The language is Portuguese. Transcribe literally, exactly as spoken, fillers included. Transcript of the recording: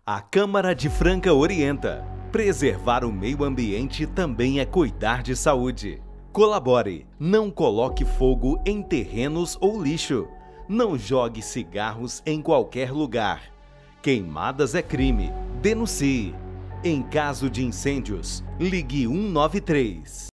A Câmara de Franca orienta: preservar o meio ambiente também é cuidar de saúde. Colabore, não coloque fogo em terrenos ou lixo. Não jogue cigarros em qualquer lugar. Queimadas é crime. Denuncie. Em caso de incêndios, ligue um nove três.